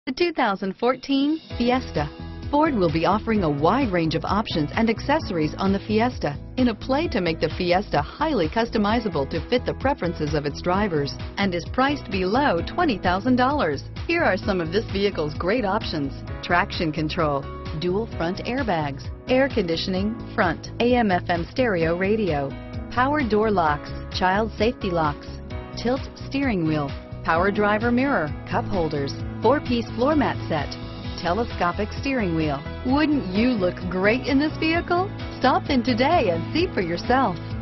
The 2014 Fiesta. Ford will be offering a wide range of options and accessories on the Fiesta in a play to make the Fiesta highly customizable to fit the preferences of its drivers and is priced below $20,000. Here are some of this vehicle's great options: traction control, dual front airbags, air conditioning, front, AM/FM stereo radio, power door locks, child safety locks, tilt steering wheel, power driver mirror, cup holders, 4-piece floor mat set, telescopic steering wheel. Wouldn't you look great in this vehicle? Stop in today and see for yourself.